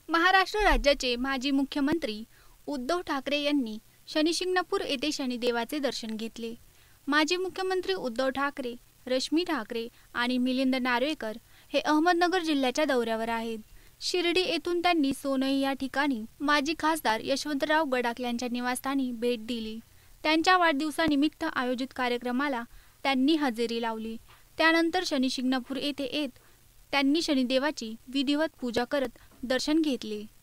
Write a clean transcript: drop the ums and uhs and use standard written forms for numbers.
महाराष्ट्र राज्याचे माजी मुख्यमंत्री उद्धव ठाकरे यांनी शनिशिंगणापूर येथे शनिदेवाचे दर्शन घेतले। माजी मुख्यमंत्री उद्धव ठाकरे, रश्मी ठाकरे आणि मिलिंद नार्वेकर हे अहमदनगर जिल्ह्याच्या दौऱ्यावर आहेत। शिर्डी येथून त्यांनी सोनई या ठिकाणी माजी खासदार यशवंतराव गडाख यांच्या निवासस्थानी भेट दिली। त्यांच्या वाढदिवसानिमित्त आयोजित कार्यक्रमाला त्यांनी हजेरी लावली। त्यानंतर शनिशिंगणापूर येथे त्यांनी शनिदेवाची विधिवत पूजा करत दर्शन घेतले।